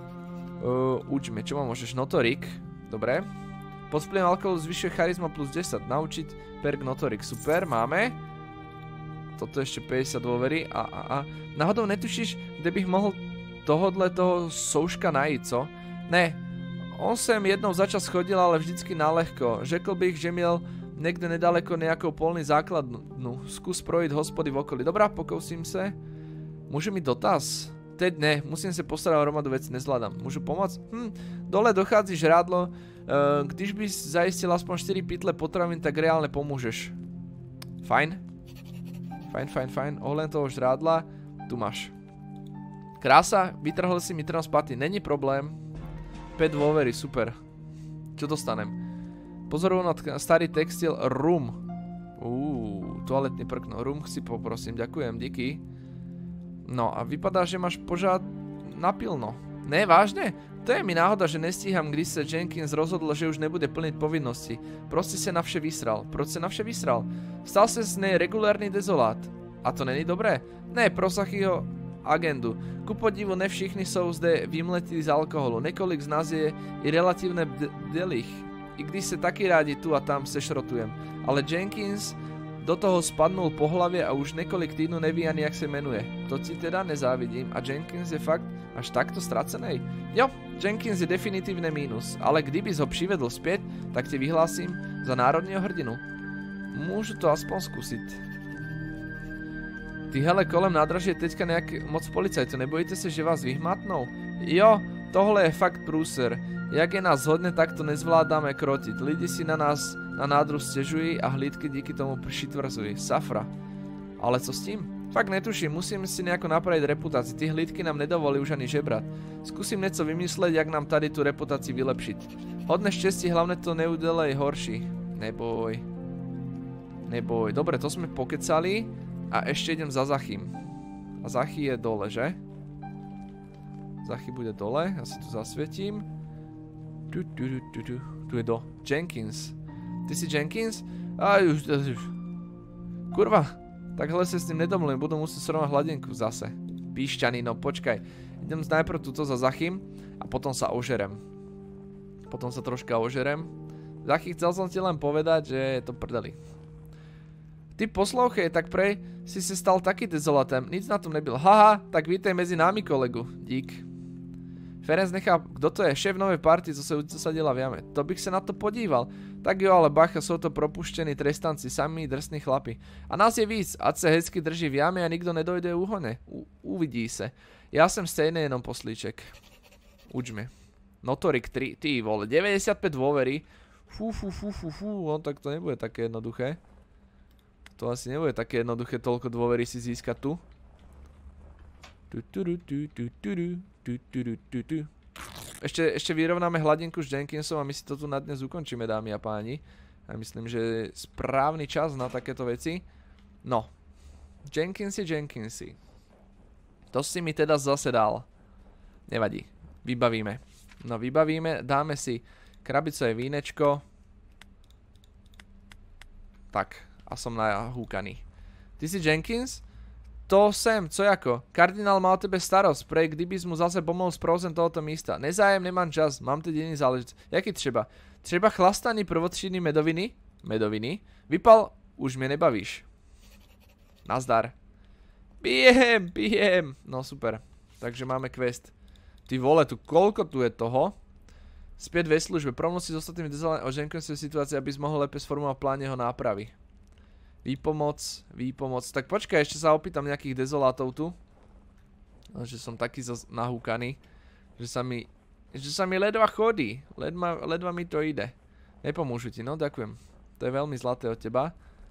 Uh, učme, čo ma môžeš? Notorik. Dobre. Pod vplyvom alkoholu zvyšuje charizma plus desať. Naučiť perk Notorik. Super, máme. Toto ešte päťdesiat dôvery. A, a, a. Náhodou netušíš, kde bych mohol tohodle toho souška najít, co? Ne. On sem jednou za čas chodil, ale vždycky nalehko. Řekl bych, že miel niekde nedaleko nejakou polný základnu. Skús projiť hospody v okolí. Dobrá, pokouším sa. Môže mi dotaz? Teď ne, musím sa postarať o hromadu veci, nezvládam. Môžu pomôcť? Hm, dole dochází žrádlo. Uh, když by zajistil aspoň štyri pytle potravín, tak reálne pomôžeš. Fajn. Fajn, fajn, fajn. Ohľadom toho žrádla. Tu máš. Krása, vytrhol si mi trn z paty. Není problém. päť dôvery, super. Čo dostanem? Pozorujú na starý textil rum. Uuu, toaletný prkno. Rum si poprosím, ďakujem, díky. No a vypadá, že máš požád napilno. Ne, vážne? To je mi náhoda, že nestíham, když sa Jenkins rozhodl, že už nebude plniť povinnosti. Proste sa na vše vysral. Proč sa na vše vysral? Stal sa z nej regulárny dezolát. A to není dobré? Ne, pro Zachyho agendu. Ku podivu, ne všichni sú zde vymletí z alkoholu. Nekolik z nás je i relatívne delich. I když sa taky rádi tu a tam sešrotujem. Ale Jenkins do toho spadnul po hlavě a už několik týdnů neví ani jak se jmenuje. To ti teda nezávidím a Jenkins je fakt až takto ztracený. Jo, Jenkins je definitivně mínus, ale kdybys ho přivedl zpět, tak ti vyhlásím za národního hrdinu. Můžu to aspoň zkusit. Ty hele, kolem nádraží je teďka nějak moc policajtů, nebojíte se, že vás vyhmatnou? Jo, tohle je fakt průser. Jak je nás hodně, tak to nezvládáme krotit. Lidi si na nás na nádru stěžují a hlídky díky tomu přitvrzují. Safra. Ale co s tím? Fakt netuším, musím si nejako napravit reputaci. Ty hlídky nám nedovolí už ani žebrat. Zkusím něco vymyslet, jak nám tady tu reputaci vylepšit. Hodně štěstí, hlavně to neudělej horší. Neboj. Neboj. Dobre, to jsme pokecali. A ještě idem za Zachym. A Zachy je dole, že? Zachy bude dole, ja si tu zasvietím. Tu, tu, tu, tu, tu. Tu je do. Jenkins. Ty si Jenkins? Aj, už, už. Kurva. Takhle se s ním nedomluvím, budu muset srovnať hladinku zase. Píšťany, no počkaj. Idem najprv tuto za Zachym a potom sa ožerem. Potom sa troška ožerem. Zachy, chcel som ti len povedať, že je to prdeli. Ty poslouchej, tak prej si se stal taky dezolatem, nic na tom nebyl. Haha, tak vítej mezi námi, kolegu. Dík. Ferenc nechá, kdo to je? Šéf nové party, co se usadila v jame. To bych se na to podíval. Tak jo, ale bacha, jsou to propuštění trestanci, sami drsní chlapi. A nás je víc, ať se hezky drží v jame a nikdo nedojde úhone. U, uvidí se. Já jsem stejný jenom poslíček. Uč mi. Notorik tri, ty vole, deväťdesiatpäť dôvery. Fú, fú, fú, fú, fú, no tak to nebude také jednoduché. To asi nebude také jednoduché toľko dôvery si získať tu. Ešte, ešte vyrovnáme hladinku s Jenkinsom a my si to tu na dnes ukončíme, dámy a páni. Ja myslím, že je správny čas na takéto veci. No. Jenkinsy, Jenkinsy. To si mi teda zase dal. Nevadí. Vybavíme. No vybavíme, dáme si krabicové vínečko. Tak. A som nahúkaný. Ty si Jenkins? To sem, co jako? Kardinál má o tebe starost, prej kdybys mu zase pomohl s provozem tohoto místa. Nezájem, nemám čas, mám teď jiný záležitost. Jaký třeba? Třeba chlastaný prvotřídní medoviny? Medoviny? Vypal, už mě nebavíš. Nazdar. Pijem, pijem. No super, takže máme quest. Ty vole, tu koľko tu je toho? Späť ve službe, promluv si s ostatnými dezolátmi o Jenkinsovej situácii, abys mohol lepšie sformovať plán jeho nápravy. Výpomoc, výpomoc. Tak počkaj, ešte sa opýtam nejakých dezolátov tu. Že som taký nahúkaný. Že sa mi... Že sa mi ledva chodí. Ledva, ledva mi to ide. Nepomôžu ti, no ďakujem. To je veľmi zlaté od teba.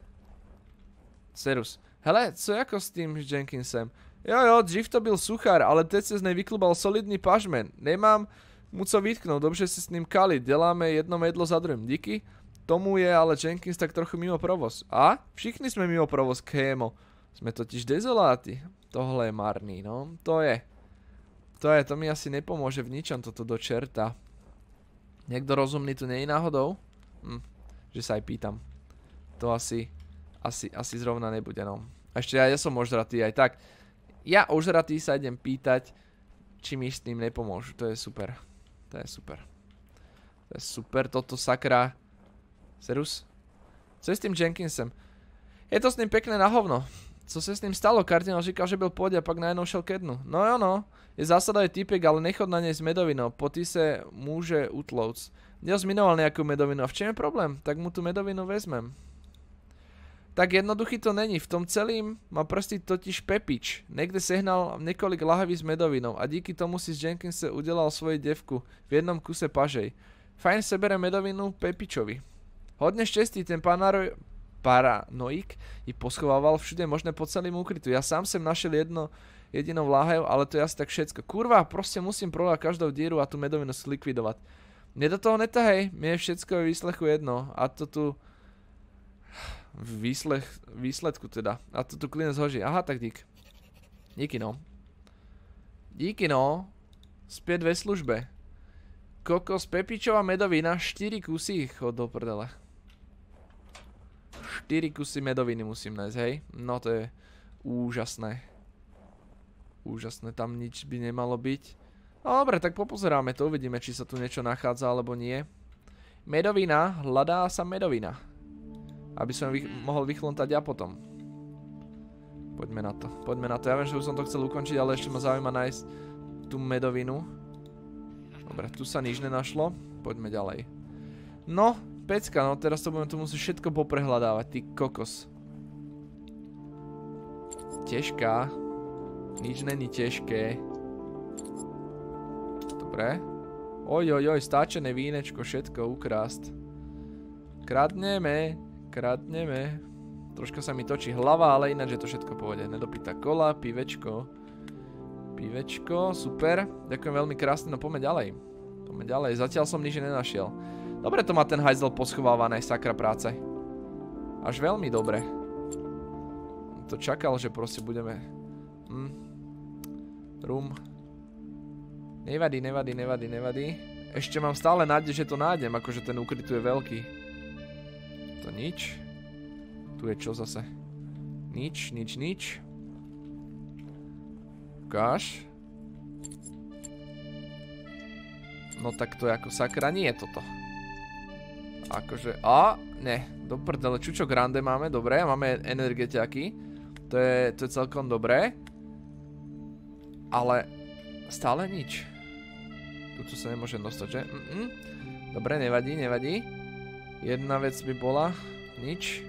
Serus. Hele, co jako s tým Jenkinsem? Jo jo, dřív to byl suchár, ale teď se z nej vyklubal solidný pažmen. Nemám mu co vytknout, dobře si s ním kali. Děláme jedno jedlo za druhým. Díky. Tomu je ale Jenkins tak trochu mimo provoz. A? Všichni jsme mimo provoz, kémo. Jsme totiž dezoláti. Tohle je marný, no. To je. To je, to mi asi nepomôže v ničom toto do čerta. Niekto rozumný tu nie je náhodou? Hm, že sa aj pýtam. To asi, asi, asi zrovna nebude, no. A ešte ja, ja som ožratý aj tak. Ja ožratý sa idem pýtať, či mi s tým nepomôžu. To je super. To je super. To je super, toto sakra. Serus? Co je s tým Jenkinsem? Je to s ním pekné na hovno. Co se s ním stalo? Kardinál říkal, že byl v pohodě a pak najednou šel ke dnu. No jo no. Je zásadový týpek, ale nechod na nej s medovinou. Po ty se může utlouc. Měl zminoval nejakú medovinu. A v čem je problém? Tak mu tu medovinu vezmem. Tak jednoduchý to není. V tom celým má prsty totiž Pepič. Niekde sehnal několik lahaví s medovinou a díky tomu si z Jenkinse udělal svoji devku v jednom kuse pažej. Fajn sebere medovinu Pepičovi. Hodne štěstí, ten panaro... paranoik ji poschovával všude možné po celým úkrytu. Ja sám sem našel jedno jedinou láhev, ale to je asi tak všetko. Kurva, proste musím prohľať každou díru a tú medovinu zlikvidovať. Mne do toho netahej, mne je všetko ve výslechu jedno. A to tu... Výslech... Výsledku teda. A to tu klinec hoží. Aha, tak dík. Díky no. Díky no. Späť ve službe. Kokos, Pepičová medovina, štyri kusy. Chod do prdele. štyri kusy medoviny musím nájsť, hej? No to je úžasné. Úžasné, tam nič by nemalo byť. No dobre, tak popozeráme to, uvidíme, či sa tu niečo nachádza alebo nie. Medovina, hľadá sa medovina. Aby som vych mohol vychlontať ja potom. Poďme na to, poďme na to. Ja viem, že už som to chcel ukončiť, ale ešte ma zaujíma nájsť tú medovinu. Dobre, tu sa nič nenašlo. Poďme ďalej. No, pecka, no teraz to budeme tu musieť všetko poprehľadávať, ty kokos. Ťažká. Nič není ťažké. Dobre. Ojojoj, stáčené vínečko, všetko ukrásť. Kradneme, kradneme. Troška sa mi točí hlava, ale ináč je to všetko pôjde. Nedopitá kola, pivečko. Pivečko, super. Ďakujem veľmi krásne, no poďme ďalej. Poďme ďalej, zatiaľ som nič nenašiel. Dobre to má ten hajzel poschovávané, sakra práce. Až veľmi dobre. To čakal, že proste budeme... Hm. Rum. Nevadí, nevadí, nevadí, nevadí. Ešte mám stále nádej, že to nájdem, akože ten úkryt tu je veľký. To nič. Tu je čo zase? Nič, nič, nič. Ukáž. No tak to je ako sakra, nie je toto. Akože, a, ne, do prdele, čučo grande máme, dobre, máme energetiaky. To je, to je celkom dobré. Ale stále nič. Tuto sa nemôžem dostať, že? Mm -mm. Dobre, nevadí, nevadí. Jedna vec by bola, nič.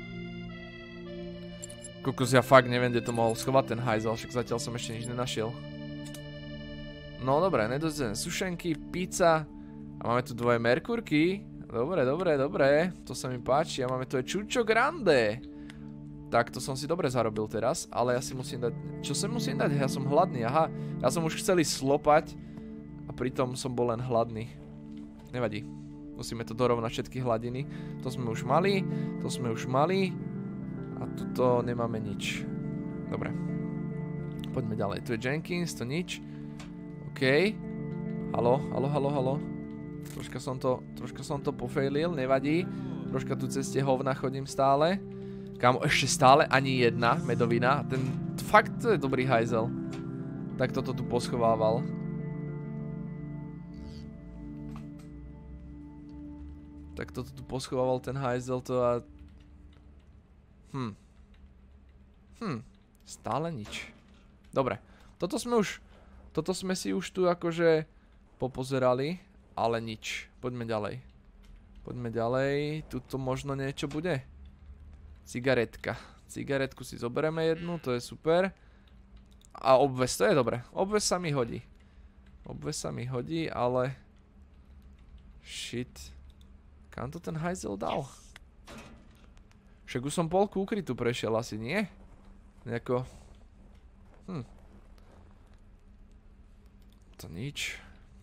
Kokos, ja fakt neviem, kde to mohol schovať ten hajzel, však zatiaľ som ešte nič nenašiel. No dobre, nedozdené sušenky, pizza. A máme tu dvoje merkurky. Dobre, dobre, dobre. To sa mi páči. A máme tu aj čučo grande. Tak to som si dobre zarobil teraz. Ale ja si musím dať... Čo sa musím dať? Ja som hladný, aha. Ja som už chcel ísť slopať. A pritom som bol len hladný. Nevadí. Musíme to dorovnať všetky hladiny. To sme už mali. To sme už mali. A tuto nemáme nič. Dobre. Poďme ďalej. Tu je Jenkins, to nič. OK. Halo, halo, halo, halo. Troška som to, troška som to pofailil, nevadí. Troška tu cez tie hovna chodím stále. Kámo, ešte stále ani jedna medovina. Ten, fakt to je dobrý hajzel. Tak toto tu poschovával. Tak toto tu poschovával ten hajzel to a... Hm. Hm. Stále nič. Dobre. Toto sme už... Toto sme si už tu akože popozerali, ale nič. Poďme ďalej. Poďme ďalej. Tuto možno niečo bude. Cigaretka. Cigaretku si zoberieme jednu, to je super. A obves, to je dobre. Obves sa mi hodí. Obves sa mi hodí, ale... Shit. Kam to ten hajzel dal? Však už som polku ukrytu prešiel asi, nie? Nejako... Hm. To nič.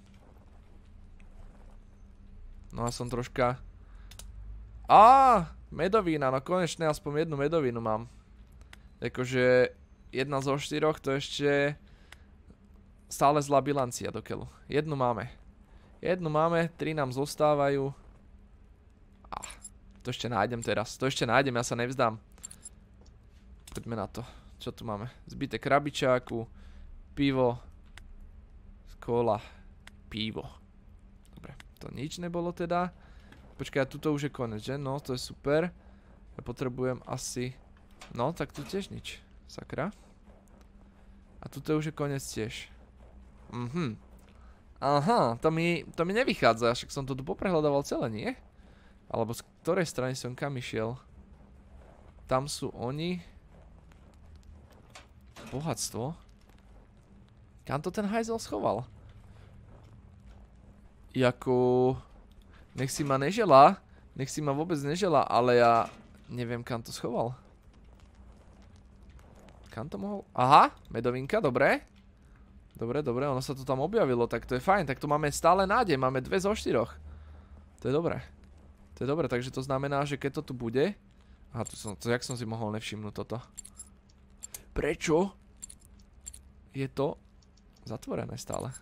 No a som troška... Á, medovína, no konečne aspoň jednu medovinu mám. Akože jedna zo štyroch, to ešte... Stále zlá bilancia do keľu. Jednu máme. Jednu máme, tri nám zostávajú. Á, to ešte nájdem teraz. To ešte nájdem, ja sa nevzdám. Poďme na to. Čo tu máme? Zbité krabičáku, pivo, kola, pivo. Dobre, to nič nebolo teda. Počkaj, a tuto už je konec, že? No, to je super. Ja potrebujem asi... No, tak tu tiež nič. Sakra. A tuto už je konec tiež. Mhm. Aha, to mi, to mi nevychádza, však som to tu poprehľadával celé, nie? Alebo z ktorej strany som kam išiel? Tam sú oni. Bohatstvo. Kam to ten hajzel schoval? Jako... Nech si ma neželá. Nech si ma vôbec neželá, ale ja... Neviem, kam to schoval. Kam to mohol... Aha, medovinka, dobre. Dobre, dobre, ono sa to tam objavilo, tak to je fajn. Tak tu máme stále nádej, máme dve zo štyroch. To je dobré. To je dobré, takže to znamená, že keď to tu bude... Aha, tu som... To, jak som si mohol nevšimnúť toto? Prečo? Je to... zatvorené stále.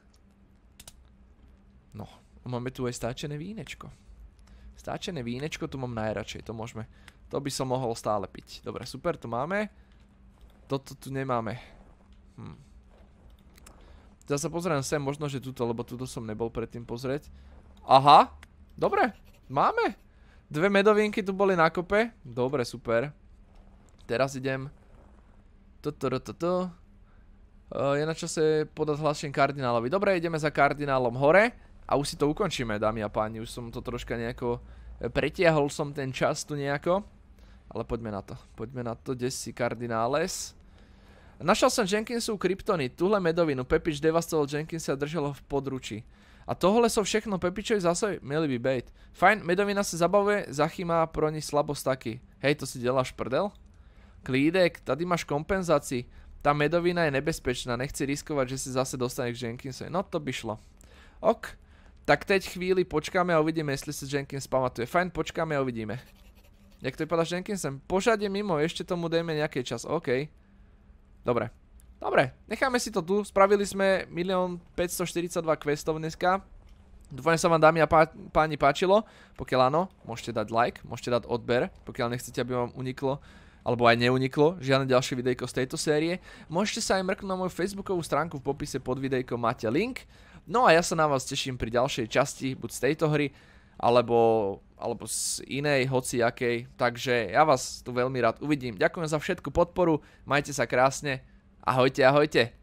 No, máme tu aj stáčené vínečko. Stáčené vínečko tu mám najradšej, to môžeme. To by som mohol stále piť. Dobre, super, tu máme. Toto tu nemáme. Hm. Ja sa pozriem sem, možno, že tuto, lebo tuto som nebol predtým pozrieť. Aha, dobre, máme. Dve medovinky tu boli na kope. Dobre, super. Teraz idem... Toto, toto, toto. Je na čase podať hlásenie kardinálovi. Dobre, ideme za kardinálom hore. A už si to ukončíme, dámy a páni. Už som to troška nejako... Pretiahol som ten čas tu nejako. Ale poďme na to. Poďme na to. Kde si kardináles? Našel som Jenkinsov kryptonit. Tuhle medovinu. Pepič devastoval Jenkinsa a držal ho v područí. A tohle sú všechno Pepičovi zásoby? Měli by bejt. Fajn, medovina se zabavuje, Zachy má pro ní slabost taky. Hej, to si děláš prdel? Klídek, tady máš kompenzaci. Ta medovina je nebezpečná, nechci riskovat, že si zase dostane k Jenkinsovi. No to by šlo. Ok, tak teď chvíli počkáme a uvidíme, jestli se Jenkins pamatuje. Fajn, počkáme a uvidíme. Jak to vypadá s Jenkinsem? Pořadě mimo, ešte tomu dejme nejaký čas, ok. Dobre. Dobre, necháme si to tu, spravili sme milión päťstoštyridsaťdva questov dneska. Dúfam, že sa vám, dámy a pá páni, páčilo. Pokiaľ áno, môžete dať like, môžete dať odber, pokiaľ nechcete, aby vám uniklo, alebo aj neuniklo žiadne ďalšie videjko z tejto série. Môžete sa aj mrknúť na moju facebookovú stránku, v popise pod videjkom máte link. No a ja sa na vás teším pri ďalšej časti, buď z tejto hry, alebo, alebo z inej, hociakej. Takže ja vás tu veľmi rád uvidím. Ďakujem za všetku podporu, majte sa krásne. Ahojte, ahojte.